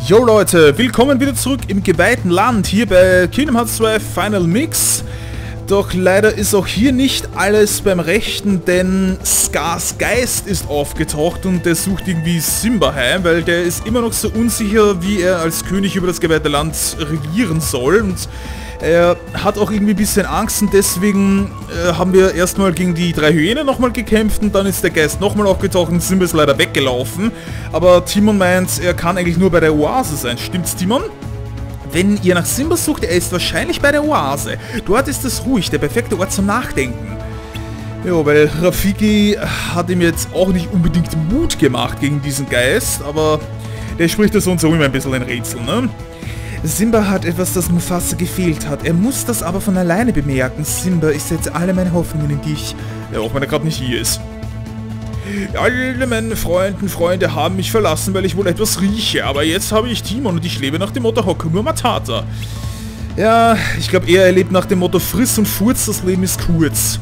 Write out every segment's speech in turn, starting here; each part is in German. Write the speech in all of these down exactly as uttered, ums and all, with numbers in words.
Jo Leute, willkommen wieder zurück im geweihten Land, hier bei Kingdom Hearts zwei Final Mix. Doch leider ist auch hier nicht alles beim Rechten, denn Skars Geist ist aufgetaucht und der sucht irgendwie Simba heim, weil der ist immer noch so unsicher, wie er als König über das geweihte Land regieren soll. Und er hat auch irgendwie ein bisschen Angst und deswegen äh, haben wir erstmal gegen die drei Hyänen nochmal gekämpft und dann ist der Geist nochmal aufgetaucht und Simba ist leider weggelaufen. Aber Timon meint, er kann eigentlich nur bei der Oase sein. Stimmt's, Timon? Wenn ihr nach Simba sucht, er ist wahrscheinlich bei der Oase. Dort ist es ruhig, der perfekte Ort zum Nachdenken. Ja, weil Rafiki hat ihm jetzt auch nicht unbedingt Mut gemacht gegen diesen Geist, aber der spricht das so und so immer ein bisschen ein Rätsel, ne? Simba hat etwas, das Mufasa gefehlt hat. Er muss das aber von alleine bemerken. Simba, ich setze alle meine Hoffnungen in dich. Ja, auch wenn er gerade nicht hier ist. Alle meine Freunde, Freunde haben mich verlassen, weil ich wohl etwas rieche. Aber jetzt habe ich Timon und ich lebe nach dem Motto Hakuna Matata. Ja, ich glaube eher, er lebt nach dem Motto Friss und Furz, das Leben ist kurz.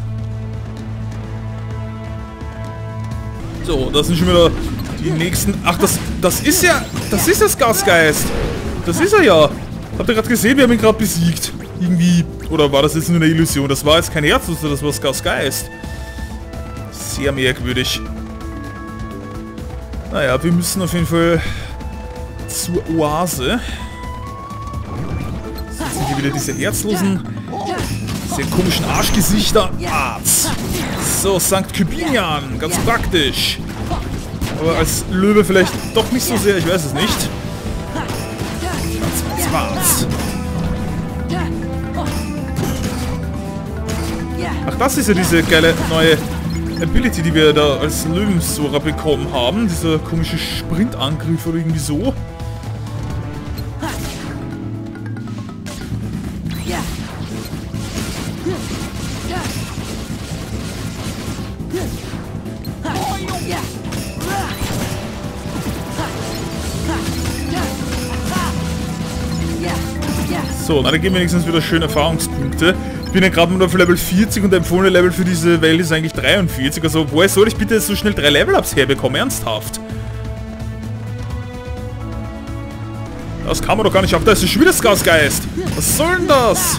So, das sind schon wieder die nächsten... Ach, das, das ist ja... Das ist das Gasgeist. Das ist er ja. Habt ihr gerade gesehen, wir haben ihn gerade besiegt. Irgendwie. Oder war das jetzt nur eine Illusion? Das war jetzt kein Herz, das war Skars Geist. Sehr merkwürdig. Naja, wir müssen auf jeden Fall zur Oase. Jetzt sind hier wieder diese herzlosen, sehr komischen Arschgesichter. Arzt. So, Sankt Kypinian. Ganz praktisch. Aber als Löwe vielleicht doch nicht so sehr, ich weiß es nicht. Was? Ach, das ist ja diese geile neue Ability, die wir da als Löwensora bekommen haben. Dieser komische Sprintangriff oder irgendwie so. So, dann geben wir wenigstens wieder schöne Erfahrungspunkte. Ich bin ja gerade mal auf Level vierzig und der empfohlene Level für diese Welt ist eigentlich dreiundvierzig. Also, woher soll ich bitte so schnell drei Level-Ups herbekommen? Ernsthaft? Das kann man doch gar nicht auf. Da ist schon wieder Skars Geist. Was soll denn das?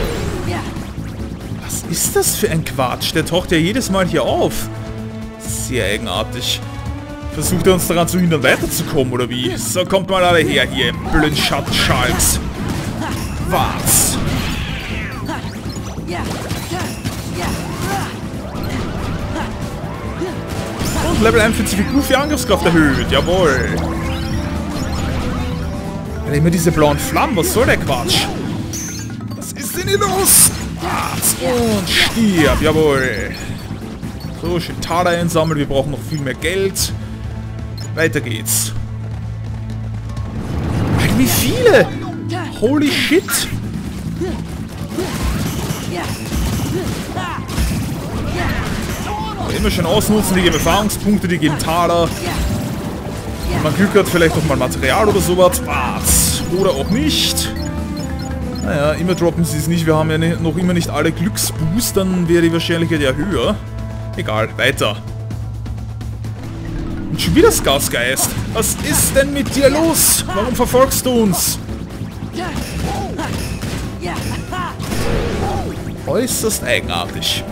Was ist das für ein Quatsch? Der taucht ja jedes Mal hier auf. Sehr eigenartig. Versucht er uns daran zu hindern, weiterzukommen, oder wie? So, kommt mal alle her hier, blöden Schattenschalks. Was? Und Level einundvierzig für Goofy Angriffskraft erhöht, jawohl. Ja, immer diese blauen Flammen, was soll der Quatsch? Was ist denn hier los? Und stirb, jawohl. So, schön Taler einsammeln, wir brauchen noch viel mehr Geld. Weiter geht's. Alter, wie viele? Holy shit! Aber immer schön ausnutzen, die geben Erfahrungspunkte, die geben Taler. Wenn man Glück hat, vielleicht noch mal Material oder sowas. Was? Oder auch nicht. Naja, immer droppen sie es nicht. Wir haben ja noch immer nicht alle Glücksboost, dann wäre die Wahrscheinlichkeit ja höher. Egal, weiter. Und schon wieder Skars Geist. Was ist denn mit dir los? Warum verfolgst du uns? Äußerst eigenartig.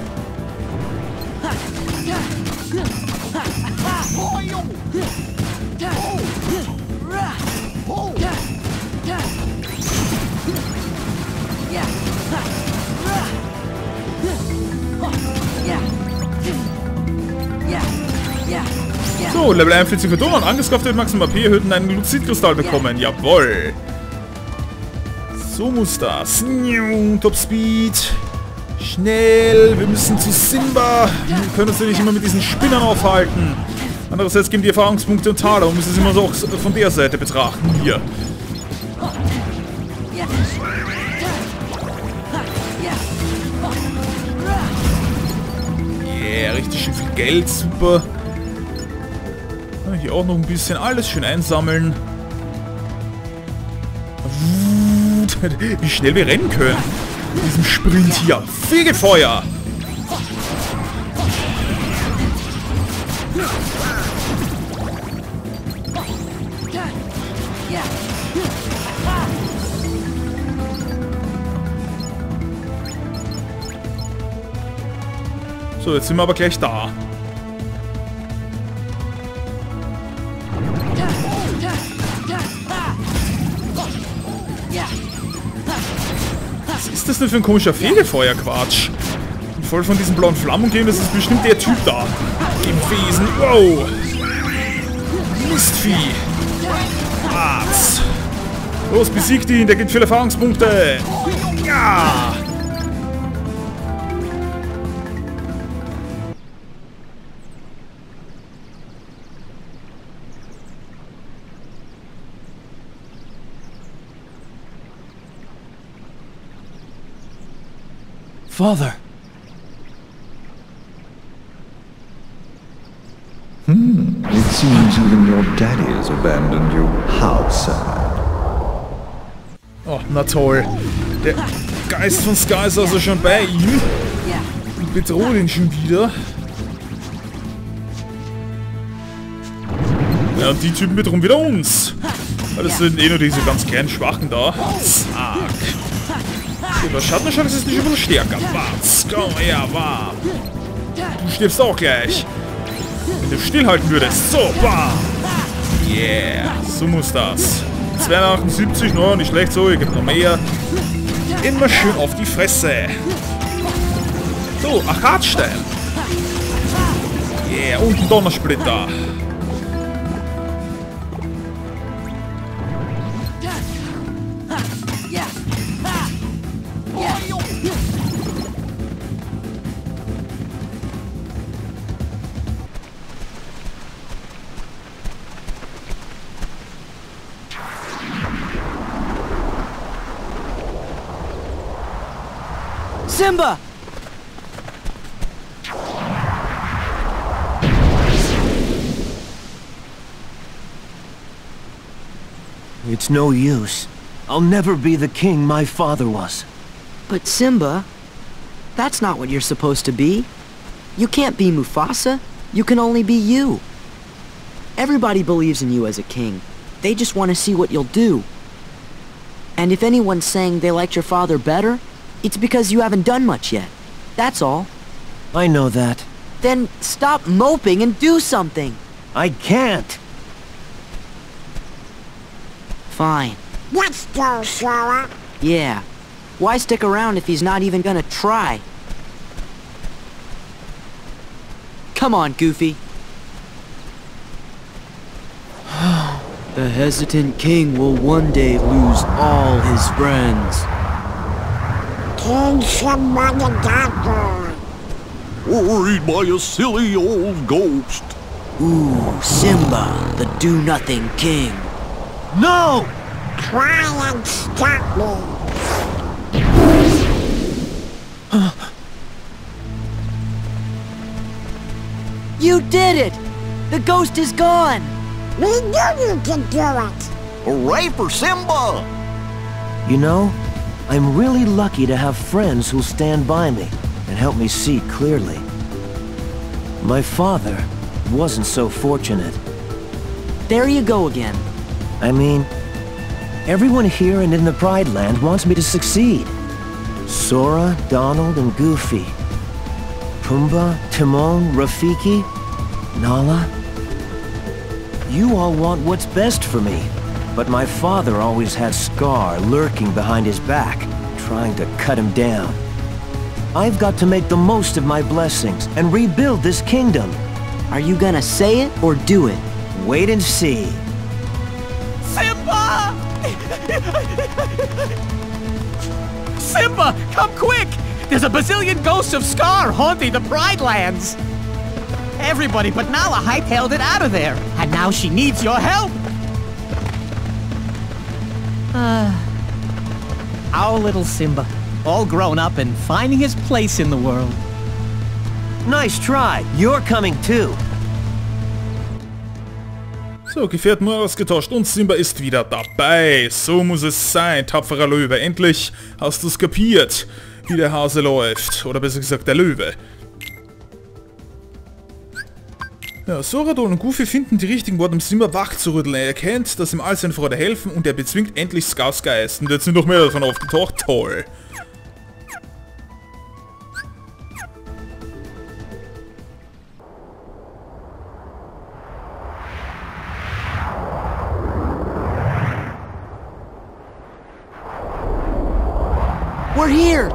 So, Level einundvierzig für Donner. Angriffskraft wird maximal A P erhöht und einen Lucidkristall bekommen. Jawohl. So muss das. Top Speed. Schnell. Wir müssen zu Simba. Wir können uns ja nicht immer mit diesen Spinnern aufhalten. Andererseits geben die Erfahrungspunkte und Taler und müssen es immer so auch von der Seite betrachten. Hier. Yeah, richtig schön viel Geld. Super. Hier auch noch ein bisschen. Alles schön einsammeln. Wie schnell wir rennen können. Mit diesem Sprint hier. Fegefeuer! So, jetzt sind wir aber gleich da. Was ist das denn für ein komischer Fegefeuer-Quatsch? Voll von diesen blauen Flammen gehen, das ist bestimmt der Typ da. Im Wesen. Wow! Mistvieh! Arzt! Los, besiegt ihn, der gibt viele Erfahrungspunkte! Ja! Father! Hmm, it seems even your daddy has abandoned you. How sad. Oh, na toll. Der Geist von Scar ist also schon bei ihm. Und bedroht ihn schon wieder. Ja, und die Typen bedrohen wieder uns. Weil das sind eh nur diese ganz kleinen Schwachen da. Zack. So, der Schattenschlag ist nicht immer stärker. Was? Komm her, warm. Du stirbst auch gleich. Wenn du stillhalten würdest. So, bam. Yeah, so muss das. zweihundertachtundsiebzig, no, nicht schlecht so, ihr gebt noch mehr. Immer schön auf die Fresse. So, Achatstein. Yeah, und ein Donnersplitter. Simba! It's no use. I'll never be the king my father was. But Simba, that's not what you're supposed to be. You can't be Mufasa. You can only be you. Everybody believes in you as a king. They just want to see what you'll do. And if anyone's saying they liked your father better, it's because you haven't done much yet. That's all. I know that. Then stop moping and do something. I can't. Fine. Let's go, Sora. Yeah. Why stick around if he's not even gonna try? Come on, Goofy. The hesitant king will one day lose all his friends. King Simba the Doctor. Worried by a silly old ghost. Ooh, Simba, the do-nothing king. No! Try and stop me. You did it! The ghost is gone! We knew you could do it. Hooray for Simba! You know, I'm really lucky to have friends who'll stand by me and help me see clearly. My father wasn't so fortunate. There you go again. I mean, everyone here and in the Pride Land wants me to succeed. Sora, Donald, and Goofy. Pumbaa, Timon, Rafiki, Nala. You all want what's best for me, but my father always had Scar lurking behind his back, trying to cut him down. I've got to make the most of my blessings and rebuild this kingdom. Are you gonna say it or do it? Wait and see. Simba! Simba, come quick! There's a bazillion ghosts of Scar haunting the Pride Lands! Everybody but Nala hightailed it out of there, and now she needs your help! Uh, our little Simba, all grown up and finding his place in the world. Nice try. You're coming too. So, Gefährten nur ausgetauscht und Simba ist wieder dabei. So muss es sein, tapferer Löwe. Endlich hast du es kapiert, wie der Hase läuft. Oder besser gesagt, der Löwe. Ja, Sora, Donald und Goofy finden die richtigen Worte, um Simba wach zu rütteln. Er erkennt, dass ihm all seine Freunde helfen und er bezwingt endlich Skars Geist. Und jetzt sind noch mehr davon aufgetaucht. Toll. We're here!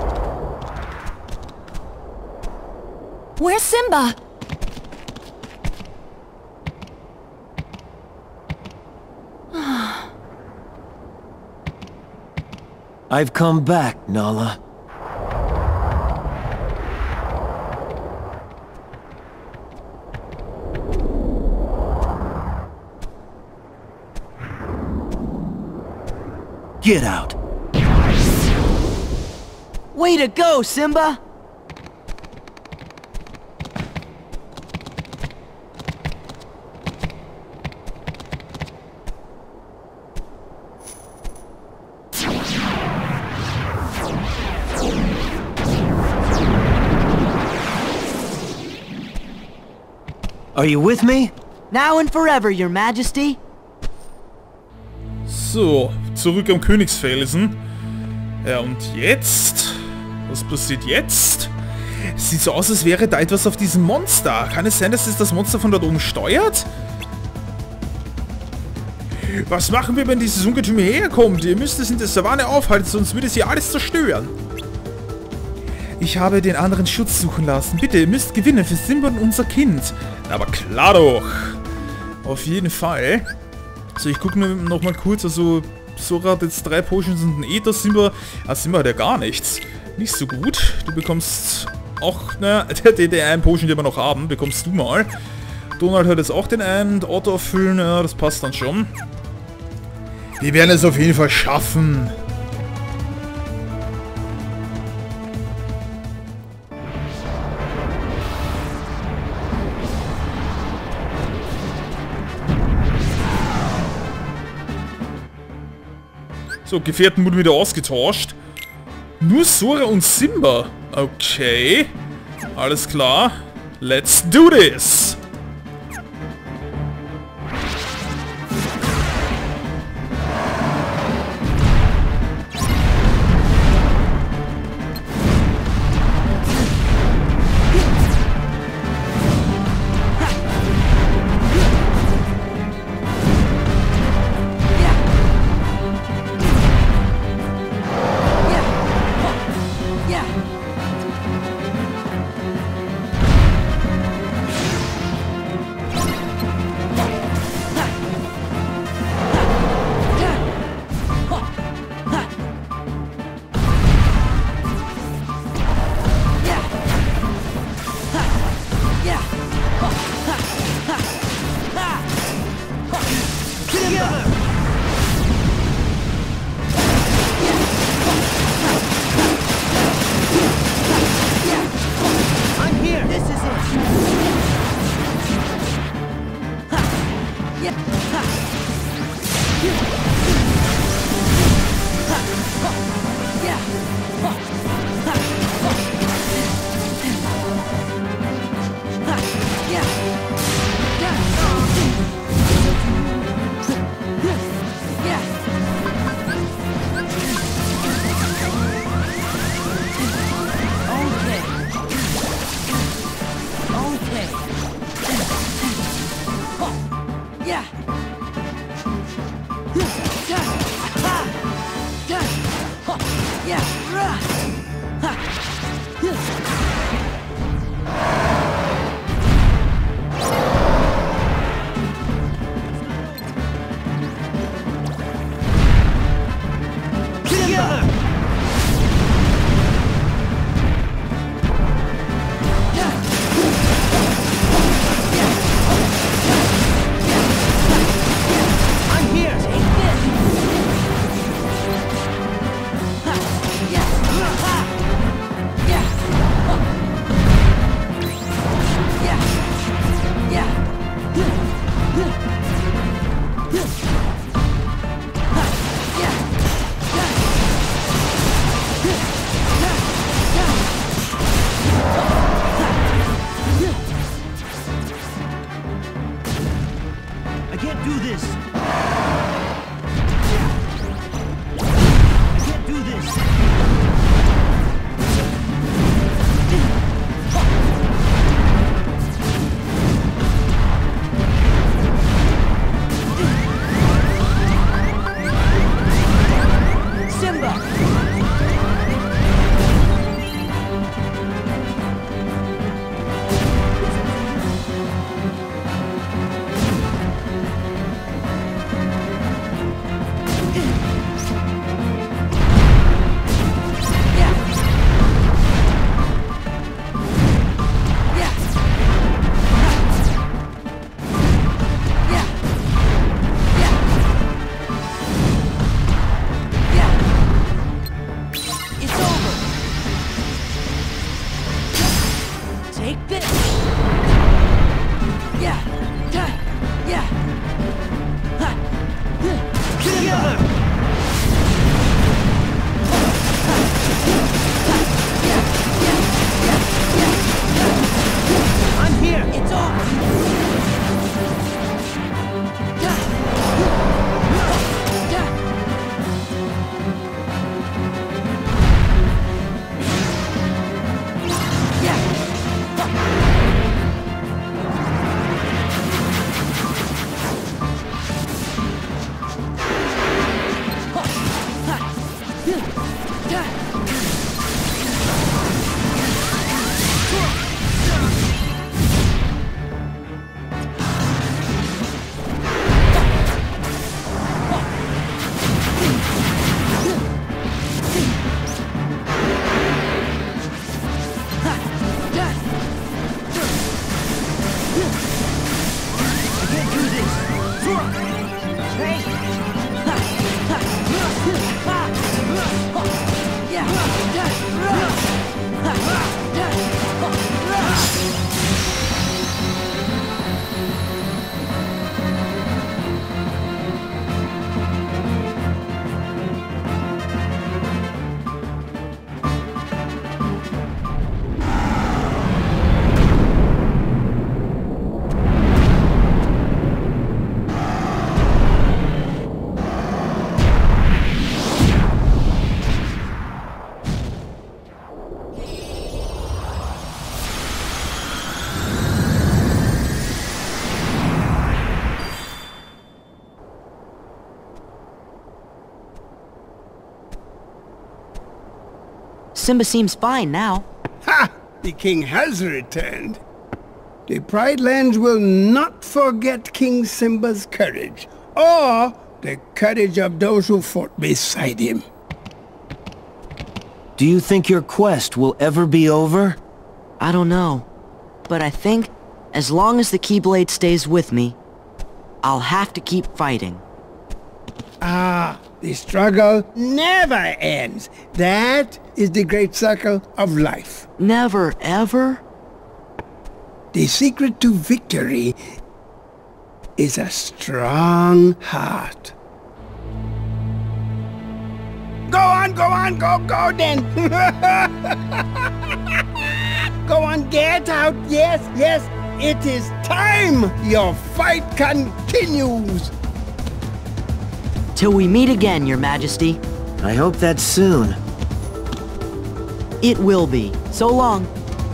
Where's Simba? I've come back, Nala. Get out. Way to go, Simba! Are you with me? Now and forever, Your Majesty. So, zurück am Königsfelsen. Ja, und jetzt? Was passiert jetzt? Sieht so aus, als wäre da etwas auf diesem Monster. Kann es sein, dass es das Monster von dort oben steuert? Was machen wir, wenn dieses Ungetüm hierher kommt? Ihr müsst es in der Savanne aufhalten, sonst würde es hier alles zerstören. Ich habe den anderen Schutz suchen lassen. Bitte, ihr müsst gewinnen für Simba und unser Kind. Aber klar doch. Auf jeden Fall. So, ich gucke nur noch mal kurz. Also, Sora hat jetzt drei Potions und ein Ether. Simba, ah, Simba hat ja gar nichts. Nicht so gut. Du bekommst auch, na, den, den einen Potion, den wir noch haben, bekommst du mal. Donald hat jetzt auch den einen. Auto auffüllen, ja, das passt dann schon. Wir werden es auf jeden Fall schaffen. So, Gefährten wurden wieder ausgetauscht. Nur Sora und Simba. Okay. Alles klar. Let's do this. Simba seems fine now. Ha! The king has returned. The Pride Lands will not forget King Simba's courage, or the courage of those who fought beside him. Do you think your quest will ever be over? I don't know, but I think as long as the Keyblade stays with me, I'll have to keep fighting. Ah, the struggle never ends. That is the great circle of life. Never ever? The secret to victory is a strong heart. Go on, go on, go, go then! Go on, get out, yes, yes, it is time! Your fight continues! Till we meet again, Your Majesty. I hope that's soon. It will be. So long.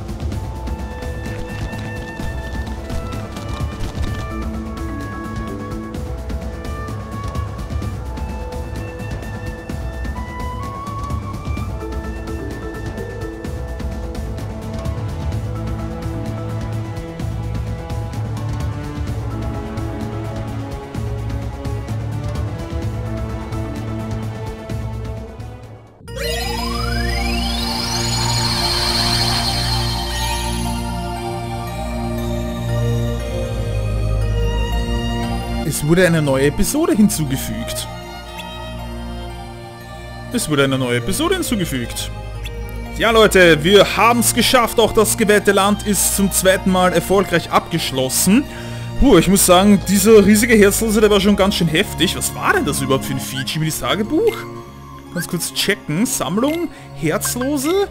Es wurde eine neue Episode hinzugefügt. Es wurde eine neue Episode hinzugefügt. Ja Leute, wir haben es geschafft. Auch das gewählte Land ist zum zweiten Mal erfolgreich abgeschlossen. Puh, ich muss sagen, dieser riesige Herzlose, der war schon ganz schön heftig. Was war denn das überhaupt für ein Feature mit dem Tagebuch? Ganz kurz checken. Sammlung, Herzlose,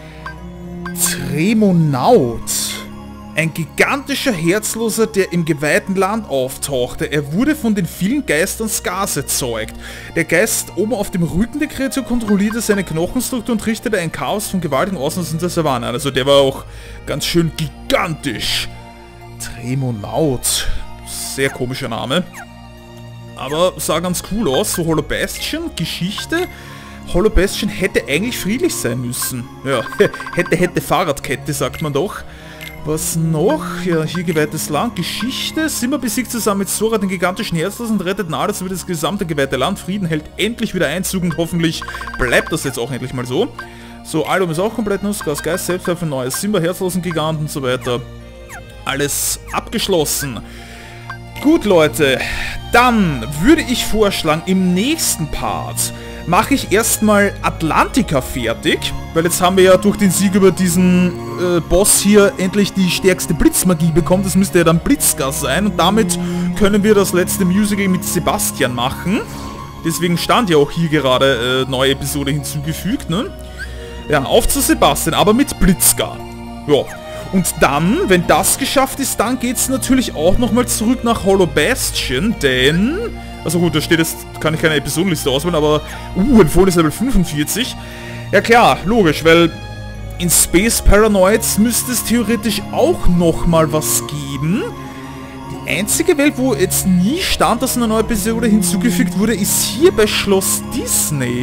Tremonaut. Ein gigantischer Herzloser, der im geweihten Land auftauchte. Er wurde von den vielen Geistern Skars erzeugt. Der Geist oben auf dem Rücken der Kreatur kontrollierte seine Knochenstruktur und richtete ein Chaos von gewaltigen Ausmaßen in der Savanne. Also der war auch ganz schön gigantisch. Tremonaut. Sehr komischer Name. Aber sah ganz cool aus. So Hollow Bastion, Geschichte. Hollow Bastion hätte eigentlich friedlich sein müssen. Ja, hätte, hätte Fahrradkette, sagt man doch. Was noch? Ja, hier geweihtes Land. Geschichte. Simba besiegt zusammen mit Sora den gigantischen Herzlosen und rettet Nala sowie das gesamte geweihte Land. Frieden hält endlich wieder Einzug und hoffentlich bleibt das jetzt auch endlich mal so. So, Album ist auch komplett neu. Skars Geist, Selbstwerfer, neues Simba, Herzlosen-Gigant und so weiter. Alles abgeschlossen. Gut, Leute. Dann würde ich vorschlagen, im nächsten Part mache ich erstmal Atlantica fertig, weil jetzt haben wir ja durch den Sieg über diesen äh, Boss hier endlich die stärkste Blitzmagie bekommen. Das müsste ja dann Blitzgas sein und damit können wir das letzte Musical mit Sebastian machen. Deswegen stand ja auch hier gerade äh, neue Episode hinzugefügt, ne? Ja, auf zu Sebastian, aber mit Blitzgar. Ja. Und dann, wenn das geschafft ist, dann geht es natürlich auch nochmal zurück nach Hollow Bastion, denn... Also gut, da steht jetzt, kann ich keine Episodenliste auswählen, aber... Uh, empfohlenes Level fünfundvierzig. Ja klar, logisch, weil in Space Paranoids müsste es theoretisch auch nochmal was geben. Die einzige Welt, wo jetzt nie stand, dass eine neue Episode hinzugefügt wurde, ist hier bei Schloss Disney.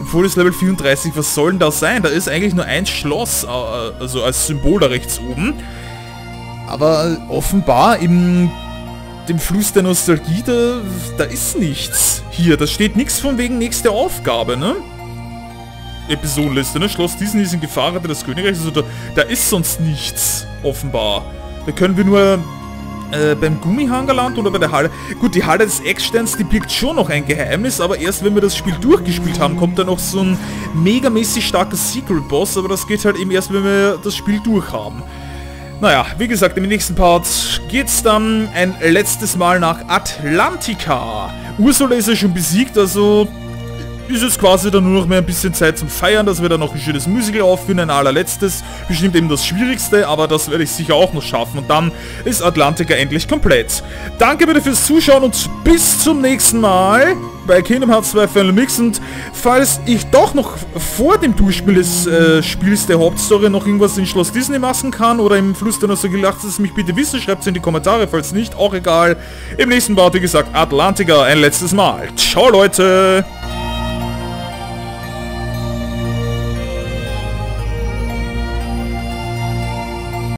Obwohl es Level vierunddreißig, was soll denn das sein? Da ist eigentlich nur ein Schloss, also als Symbol da rechts oben. Aber offenbar im dem Fluss der Nostalgie, da, da ist nichts. Hier, da steht nichts von wegen nächste Aufgabe, ne? Episodenliste, ne? Schloss Disney ist in Gefahr des Königreichs, also da, da ist sonst nichts, offenbar. Da können wir nur äh, beim Gummihangerland oder bei der Halle... Gut, die Halle des Ecksteins, die birgt schon noch ein Geheimnis, aber erst wenn wir das Spiel durchgespielt haben, kommt da noch so ein megamäßig starker Secret-Boss, aber das geht halt eben erst, wenn wir das Spiel durch haben. Naja, wie gesagt, im nächsten Part geht's dann ein letztes Mal nach Atlantica. Ursula ist ja schon besiegt, also ist jetzt quasi dann nur noch mehr ein bisschen Zeit zum Feiern, dass wir dann noch ein schönes Musical aufführen, ein allerletztes. Bestimmt eben das Schwierigste, aber das werde ich sicher auch noch schaffen. Und dann ist Atlantica endlich komplett. Danke bitte fürs Zuschauen und bis zum nächsten Mal bei Kingdom Hearts zwei Final Mix. Und falls ich doch noch vor dem Durchspiel des äh, Spiels der Hauptstory noch irgendwas in Schloss Disney machen kann oder im Fluss der Nostalgie, lasst es mich bitte wissen, schreibt es in die Kommentare, falls nicht, auch egal. Im nächsten Part, wie gesagt, Atlantica ein letztes Mal. Ciao Leute!